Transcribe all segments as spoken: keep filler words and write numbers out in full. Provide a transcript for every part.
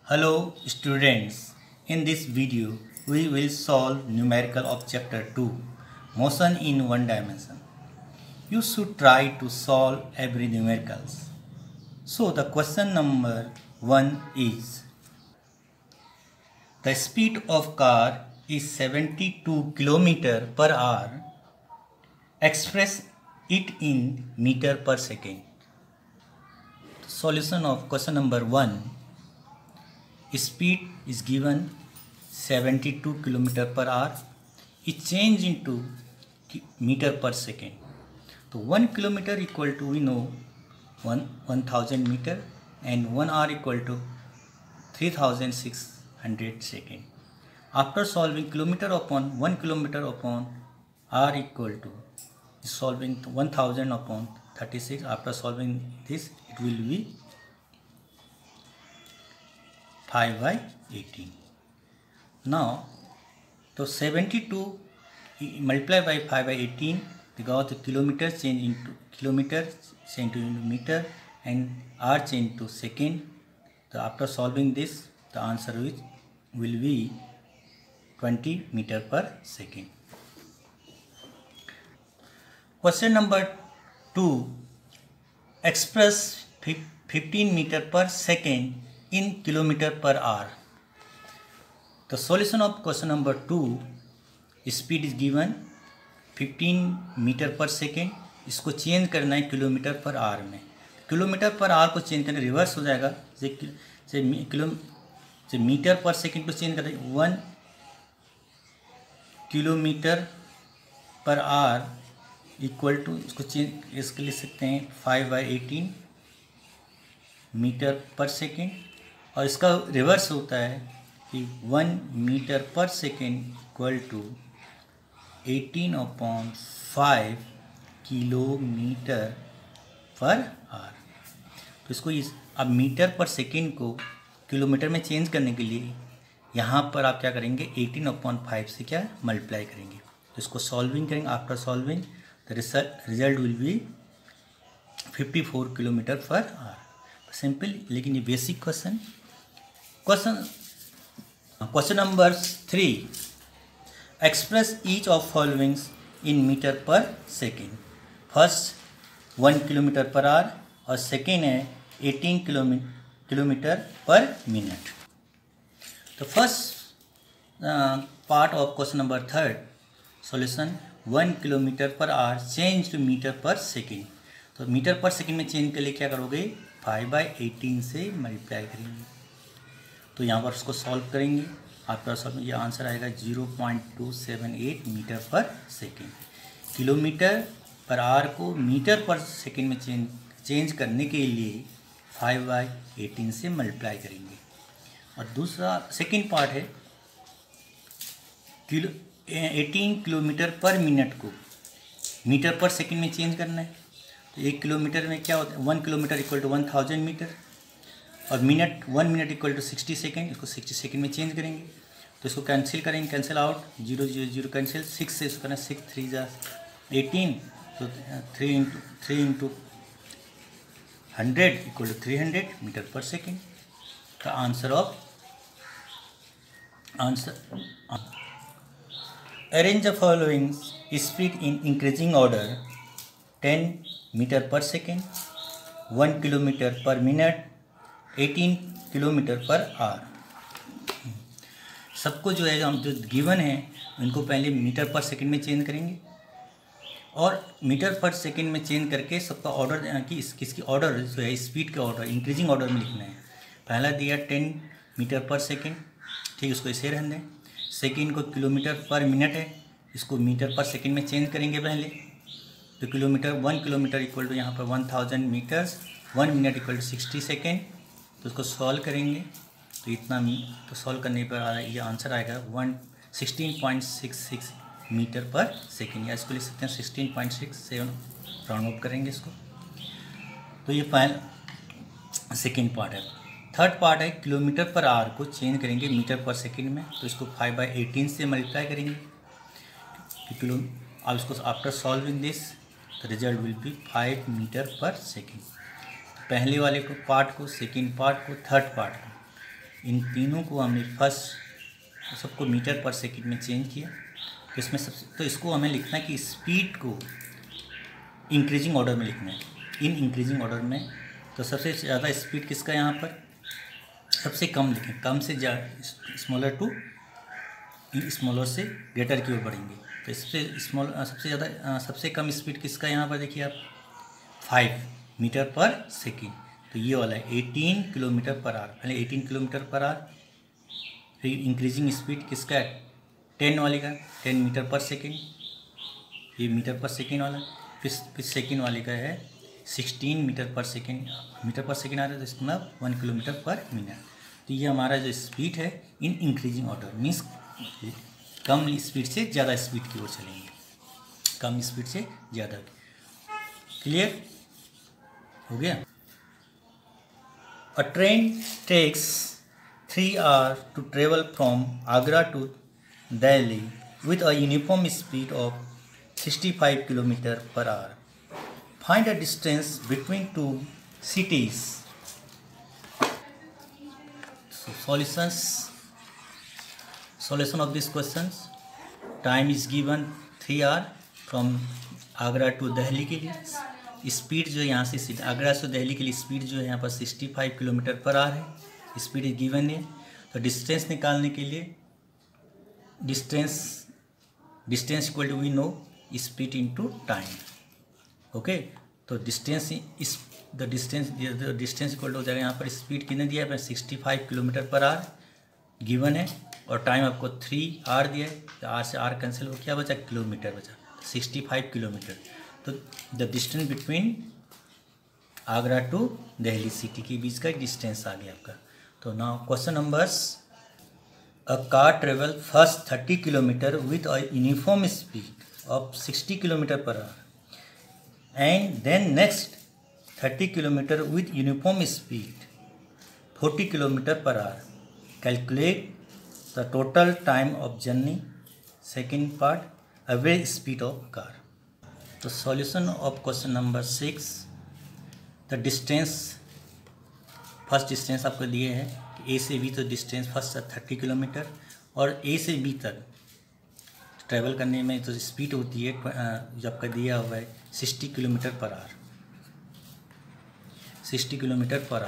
Hello students, in this video we will solve numerical of chapter two, motion in one dimension. You should try to solve every numericals. So the question number one is, the speed of car is seventy-two kilometers per hour. Express it in meter per second. Solution of question number one. Speed is given seventy-two kilometers per hour. It change into meter per second. So one kilometer equal to, we know, one one thousand meter, and one hour equal to three thousand six hundred second. After solving kilometer upon one kilometer upon r equal to, solving one thousand upon thirty-six. After solving this, it will be five by eighteen. Now, so seventy-two multiplied by five by eighteen, because the kilometer change into kilometer change into meter and r change to second. So after solving this, the answer is will be twenty meter per second. Question number two. Express fifteen meter per second in kilometer per hour. The solution of question number two, speed is given fifteen meter per second. इसको change करना है kilometre per our में. Kilometre per hour को change करना reverse हो जाएगा. से kilo से मीटर पर सेकंड को चेंज करना है one kilometre per hour equal to, इसको चेंज इसके लिख सकते हैं five by eighteen metre per second. और इसका रिवर्स होता है कि one metre per second equal to eighteen upon five kilometre per hour. तो इसको इस अब मीटर पर सेकेंड को किलोमीटर में चेंज करने के लिए यहाँ पर आप क्या करेंगे, एटीन अपॉन फाइव से क्या मल्टीप्लाई करेंगे. तो इसको सॉल्विंग करेंगे. After solving the result will be fifty four kilometre per hour. Simple, लेकिन ये basic question. Question question number three. Express each of followings in metre per second. First one kilometre per hour और second है eighteen kilometre per minute. तो first part of question number third, solution one kilometre per hour change to metre per second. तो metre per second में change के लिए क्या करोगे, five by eighteen से मल्टीप्लाई करेंगे. तो यहाँ पर उसको सॉल्व करेंगे. आफ्टर सॉल्व ये आंसर आएगा zero point two seven eight metre per second. Kilometre per hour को मीटर पर सेकेंड में चेंज चेंज करने के लिए फाइव बाई एटीन से मल्टीप्लाई करेंगे. और दूसरा सेकेंड पार्ट है kilo eighteen kilometre per minute को मीटर पर सेकेंड में चेंज करना है. तो एक किलोमीटर में क्या होता है, one kilometre equal to one thousand metre और minute one minute equal to sixty second. इसको सिक्सटी सेकेंड में चेंज करेंगे. तो इसको कैंसिल करेंगे, cancel out, zero zero zero cancel. Six से इसको करना, सिक्स थ्री जा एटीन. तो three into three into hundred equal to three hundred metre per second. का answer of answer arrange the following speed in increasing order. Ten metre per second, one kilometre per minute, eighteen kilometre per hour. सबको जो है हम जो given है उनको पहले metre per second में चेंज करेंगे और मीटर पर सेकेंड में चेंज करके सबका ऑर्डर कि इस किसकी ऑर्डर जो है स्पीड का ऑर्डर इंक्रीजिंग ऑर्डर में लिखना है. पहला दिया टेन मीटर पर सेकेंड, ठीक, इसको इसे रहने दें. सेकेंड को किलोमीटर पर मिनट है, इसको मीटर पर सेकेंड में चेंज करेंगे पहले. तो kilometre one kilometre equal to यहाँ पर one thousand metres, one minute equal to sixty second. तो उसको सॉल्व करेंगे तो इतना तो सॉल्व करने पर ये आंसर आएगा one sixteen point six six metre per second. या इसको लिख सकते हैं sixteen point six seven. Round up करेंगे इसको. तो ये फाइनल सेकेंड पार्ट है. थर्ड पार्ट है किलोमीटर पर आवर को चेंज करेंगे मीटर पर सेकेंड में. तो इसको फाइव बाई एटीन से मल्टीप्लाई करेंगे. किलो अब इसको after solving this the result will be five metre per second. पहले वाले को पार्ट को, सेकेंड पार्ट को, थर्ड पार्ट को इन तीनों को हमने फर्स्ट सबको मीटर पर सेकंड में चेंज किया। तो इसमें सबसे तो इसको हमें लिखना है कि स्पीड को इंक्रीजिंग ऑर्डर में लिखना है, इन इंक्रीजिंग ऑर्डर में। तो सबसे ज़्यादा स्पीड किसका यहाँ पर, सबसे कम लिखें, कम से ज़्यादा स्मॉलर टू स्मॉलर से ग्रेटर की ओर बढ़ेंगे। तो इससे स्मॉल सबसे ज़्यादा सबसे कम स्पीड किसका यहाँ पर देखिए आप, फाइव मीटर पर सेकेंड। तो ये वाला है एटीन किलोमीटर पर आवर, पहले एटीन किलोमीटर पर आवर। फिर इंक्रीजिंग स्पीड किसका है, टेन वाले का, टेन मीटर पर सेकेंड, ये मीटर पर सेकेंड वाला। फिर फिर सेकेंड वाले का है sixteen metre per second, metre per second आ रहा है तो इसका मतलब वन किलोमीटर पर मिनट। तो ये हमारा जो स्पीड है इन इंक्रीजिंग ऑर्डर, मीन्स कम स्पीड से ज़्यादा स्पीड की ओर चलेंगे, कम स्पीड से ज़्यादा। क्लियर हो गया। A train takes three hour to travel from Agra to Delhi with a uniform speed of sixty five kilometre per hour. Find the distance between two cities. So solutions, solution of these questions. Time is given three hour from Agra to Delhi के लिए। Speed जो यहाँ से आगरा से दिल्ली के लिए speed जो है यहाँ पर sixty five kilometre per hour है, स्पीड इज गिवन है। तो डिस्टेंस निकालने के लिए distance distance equal to we know speed into time. Okay, तो distance is the distance the distance equal to हो जाएगा, यहाँ पर स्पीड कितने दिया है, sixty five kilometre per hour given है, और टाइम आपको थ्री आर दिया है। तो आर से आर कैंसिल हो, क्या बचा, किलोमीटर बचा, सिक्सटी फाइव किलोमीटर। तो the distance between Agra to Delhi city के बीच का डिस्टेंस आ गया आपका। तो now question numbers, a car travel first thirty kilometre with a uniform speed of sixty kilometre per hour and then next thirty kilometer with uniform speed forty kilometer per hour. Calculate the total time of journey. Second part, average speed of car. The solution of question number six. The distance, first distance आपको दिए हैं कि A से B तो distance first thirty kilometre, और A से B तक travel करने में तो स्पीड होती है जो आपका दिया हुआ है sixty kilometre per hour, sixty kilometre per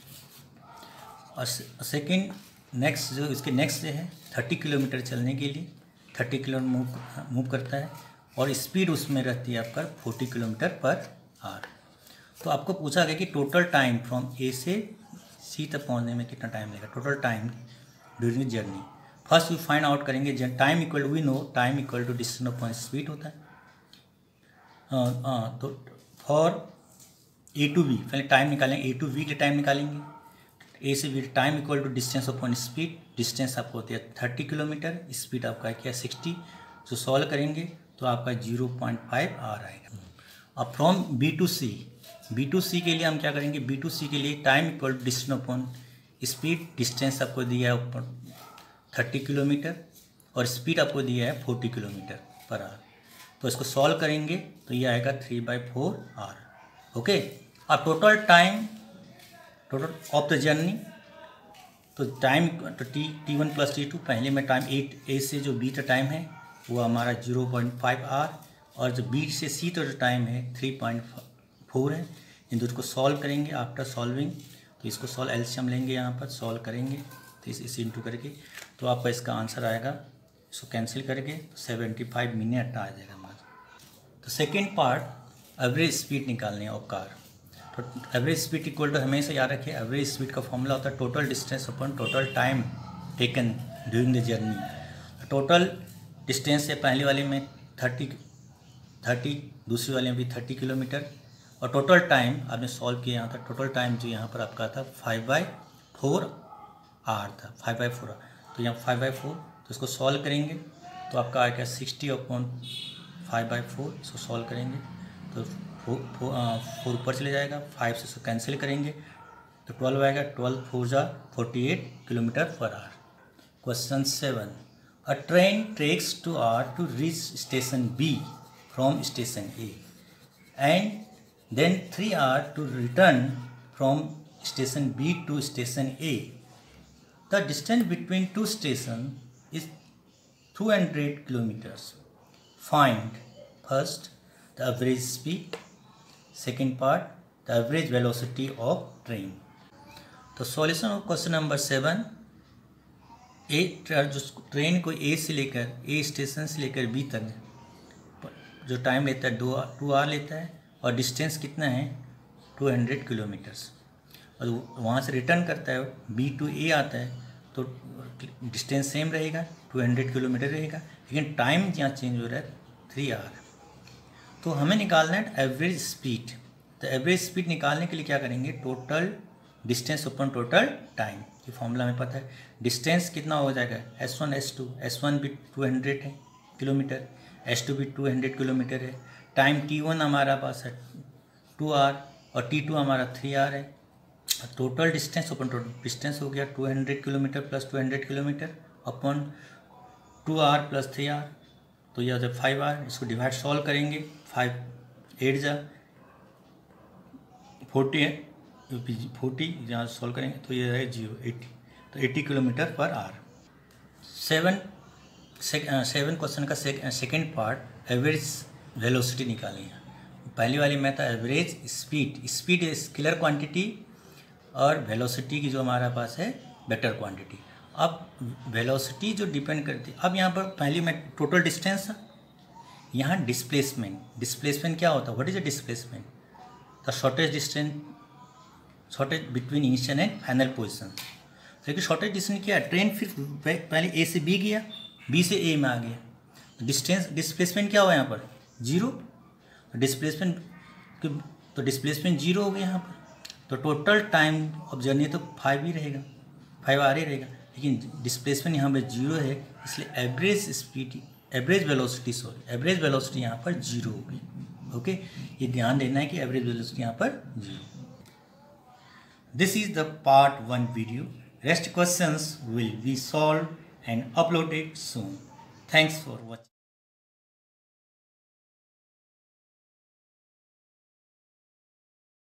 hour. और सेकंड नेक्स्ट जो इसके नेक्स्ट से है थर्टी किलोमीटर चलने के लिए थर्टी किलोमीटर मूव मूव करता है, और स्पीड उसमें रहती है आपका फोर्टी किलोमीटर पर आवर। तो आपको पूछा गया कि टोटल टाइम फ्रॉम ए से सी तक पहुंचने में कितना टाइम लगेगा, total time during journey. First we find out करेंगे time equal to, we know time equal to distance upon speed होता है। हाँ, तो फॉर ए टू बी पहले टाइम निकालेंगे, ए टू बी के टाइम निकालेंगे। ए से B time equal to distance upon speed, distance आपको होती है थर्टी किलोमीटर, स्पीड आपका क्या सिक्सटी। तो सॉल्व करेंगे तो आपका जीरो पॉइंट फाइव आर आएगा। अब from B to C, B to C के लिए हम क्या करेंगे, बी टू सी के लिए time equal to distance upon speed, distance आपको दिया है ऊपर थर्टी किलोमीटर और स्पीड आपको दिया है फोर्टी किलोमीटर पर आवर। तो इसको सॉल्व करेंगे तो ये आएगा three by four hour. Okay, अब total time total of the journey, तो टाइम तो T T one plus T two, पहले में टाइम एट ए से जो बी का टाइम है वो हमारा जीरो पॉइंट फाइव आर, और जो बी से सी तक जो टाइम है थ्री पॉइंट फोर है। इन दोनों को सॉल्व करेंगे। आफ्टर सॉल्विंग तो इसको सॉल्व एलसीएम लेंगे, यहाँ पर सॉल्व करेंगे तो इस इसे इंटू करके तो आपका इसका आंसर आएगा, इसको कैंसिल करके सेवेंटी फाइव मिनट आ जाएगा हमारा। तो सेकेंड पार्ट, एवरेज स्पीड निकालनी है ऑफ कार। तो एवरेज स्पीड इक्वल टू हमेशा याद रखिए, एवरेज स्पीड का फॉर्मूला होता है total distance upon total time taken during the journey. Total distance है पहले वाले में थर्टी थर्टी दूसरी वाले में भी थर्टी किलोमीटर, और टोटल टाइम आपने सॉल्व किया यहाँ था, टोटल टाइम जो यहाँ पर आपका था फाइव बाई फोर आर था, फाइव बाई फोर। तो यहाँ फाइव बाई फोर, तो इसको सॉल्व करेंगे तो आपका आएगा sixty upon five by four. इसको सॉल्व करेंगे तो फोर ऊपर चले जाएगा, फाइव से इसको कैंसिल करेंगे तो ट्वेल्व आएगा, ट्वेल्व फोर जा forty eight kilometre per hour. Question seven, a train takes two hour to reach station B from station A and then three hours to return from station B to station A. The distance between two stations is two hundred kilometers. Find first the average speed, second part the average velocity of train. तो solution of question number seven, A जो train को ए से लेकर ए station से लेकर B तक जो time लेता है दो टू आवर लेता है और डिस्टेंस कितना है टू हंड्रेड किलोमीटर्स, और वहाँ से रिटर्न करता है बी टू ए आता है तो डिस्टेंस सेम रहेगा टू हंड्रेड किलोमीटर रहेगा, लेकिन टाइम यहाँ चेंज हो रहा है थ्री आवर। तो हमें निकालना है एवरेज स्पीड। तो एवरेज स्पीड निकालने के लिए क्या करेंगे, total distance upon total time, ये फॉर्मूला हमें पता है। डिस्टेंस कितना हो जाएगा S one S two, S one भी टू हंड्रेड है किलोमीटर, एस टू भी टू हंड्रेड किलोमीटर है। टाइम टी वन हमारा पास है टू आवर और टी टू हमारा थ्री आवर है। Total distance upon total distance हो गया two hundred kilometre plus two hundred kilometre upon two hour plus three hour, तो यह हो जाए फाइव आवर। इसको डिवाइड सॉल्व करेंगे, फाइव एट जा फोर्टी है, फोर्टी जहाँ सॉल्व करेंगे तो ये है जीरो एटी, तो eighty kilometre per hour. Seven seven question का सेकेंड पार्ट एवरेज वेलोसिटी निकालेंगे। पहली वाली में था average speed, speed is scalar quantity और वेलोसिटी की जो हमारा पास है वेक्टर क्वांटिटी। अब वेलोसिटी जो डिपेंड करती है, अब यहाँ पर पहली में टोटल डिस्टेंस, यहाँ डिस्प्लेसमेंट, डिस्प्लेसमेंट क्या होता है, what is the displacement, the shortest distance shortest between initial and final position. देखिए शॉर्टेज डिस्टेंस क्या है, ट्रेन फिर पहले ए से बी गया, बी से ए में आ गया, डिस्टेंस डिस्प्लेसमेंट क्या हुआ यहाँ पर जीरो, डिस्प्लेसमेंट तो डिस्प्लेसमेंट जीरो हो गया यहाँ पर, तो टोटल टाइम ऑफ जर्नी तो फाइव ही रहेगा, फाइव आर ही रहेगा, लेकिन डिस्प्लेसमेंट यहाँ पर जीरो है, इसलिए average speed average velocity sorry average velocity यहाँ पर जीरो होगी। ओके, ये ध्यान देना है कि एवरेज वेलोसिटी यहाँ पर zero. This is the part one video, rest questions will be solve and uploaded soon. Thanks for watching.